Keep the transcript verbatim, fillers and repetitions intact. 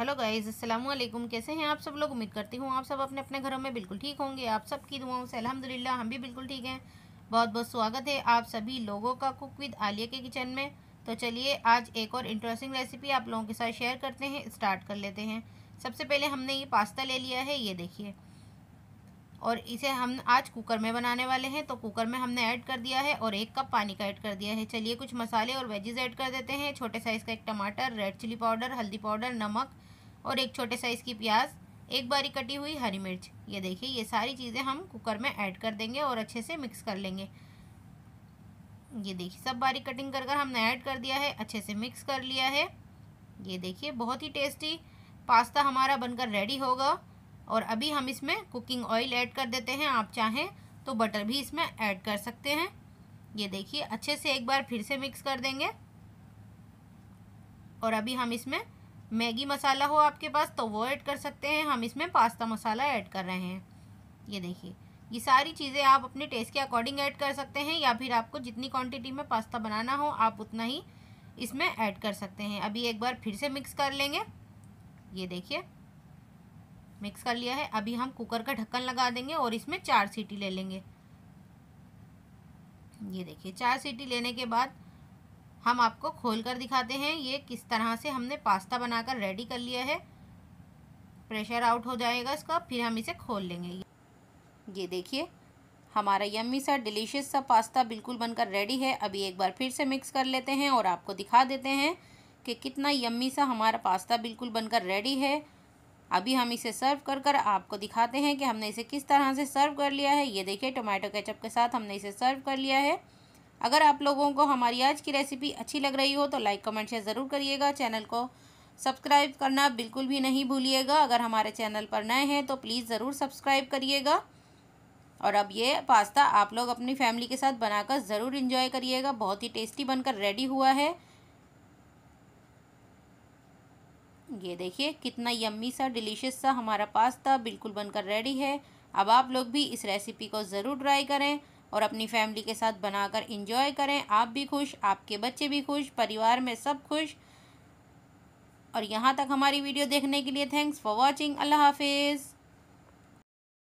Hello guys, अस्सलाम वालेकुम। कैसे हैं आप सब लोग? उम्मीद करती हूँ आप सब अपने अपने घरों में बिल्कुल ठीक होंगे। आप सबकी दुआओं से अल्हम्दुलिल्लाह हम भी बिल्कुल ठीक हैं। बहुत बहुत स्वागत है आप सभी लोगों का कुक विद आलिया के किचन में। तो चलिए आज एक और इंटरेस्टिंग रेसिपी आप लोगों के साथ शेयर करते हैं, स्टार्ट कर लेते हैं। सबसे पहले हमने ये पास्ता ले लिया है, ये देखिए, और इसे हम आज कुकर में बनाने वाले हैं। तो कुकर में हमने ऐड कर दिया है और एक कप पानी का ऐड कर दिया है। चलिए कुछ मसाले और वेजेस ऐड कर देते हैं। छोटे साइज़ का एक टमाटर, रेड चिली पाउडर, हल्दी पाउडर, नमक और एक छोटे साइज़ की प्याज, एक बारीक कटी हुई हरी मिर्च। ये देखिए, ये सारी चीज़ें हम कुकर में ऐड कर देंगे और अच्छे से मिक्स कर लेंगे। ये देखिए, सब बारीक कटिंग कर कर हमने ऐड कर दिया है, अच्छे से मिक्स कर लिया है। ये देखिए, बहुत ही टेस्टी पास्ता हमारा बनकर रेडी होगा। और अभी हम इसमें कुकिंग ऑयल ऐड कर देते हैं। आप चाहें तो बटर भी इसमें ऐड कर सकते हैं। ये देखिए, अच्छे से एक बार फिर से मिक्स कर देंगे। और अभी हम इसमें मैगी मसाला हो आपके पास तो वो ऐड कर सकते हैं। हम इसमें पास्ता मसाला ऐड कर रहे हैं। ये देखिए, ये सारी चीज़ें आप अपने टेस्ट के अकॉर्डिंग ऐड कर सकते हैं, या फिर आपको जितनी क्वांटिटी में पास्ता बनाना हो आप उतना ही इसमें ऐड कर सकते हैं। अभी एक बार फिर से मिक्स कर लेंगे। ये देखिए, मिक्स कर लिया है। अभी हम कुकर का ढक्कन लगा देंगे और इसमें चार सीटी ले लेंगे। ये देखिए, चार सीटी लेने के बाद हम आपको खोल कर दिखाते हैं ये किस तरह से हमने पास्ता बनाकर रेडी कर लिया है। प्रेशर आउट हो जाएगा इसका, फिर हम इसे खोल लेंगे। ये देखिए, हमारा यम्मी सा डिलीशियस सा पास्ता बिल्कुल बनकर रेडी है। अभी एक बार फिर से मिक्स कर लेते हैं और आपको दिखा देते हैं कि कितना यम्मी सा हमारा पास्ता बिल्कुल बनकर रेडी है। अभी हम इसे सर्व कर कर आपको दिखाते हैं कि हमने इसे किस तरह से सर्व कर लिया है। ये देखिए, टोमेटो केचप के साथ हमने इसे सर्व कर लिया है। अगर आप लोगों को हमारी आज की रेसिपी अच्छी लग रही हो तो लाइक कमेंट शेयर ज़रूर करिएगा। चैनल को सब्सक्राइब करना बिल्कुल भी नहीं भूलिएगा। अगर हमारे चैनल पर नए हैं तो प्लीज़ ज़रूर सब्सक्राइब करिएगा। और अब ये पास्ता आप लोग अपनी फैमिली के साथ बनाकर ज़रूर इंजॉय करिएगा। बहुत ही टेस्टी बनकर रेडी हुआ है। ये देखिए, कितना यम्मी सा डिलीशियस सा हमारा पास्ता बिल्कुल बनकर रेडी है। अब आप लोग भी इस रेसिपी को ज़रूर ट्राई करें और अपनी फैमिली के साथ बनाकर इंजॉय करें। आप भी खुश, आपके बच्चे भी खुश, परिवार में सब खुश। और यहाँ तक हमारी वीडियो देखने के लिए थैंक्स फॉर वॉचिंग। अल्लाह हाफिज़।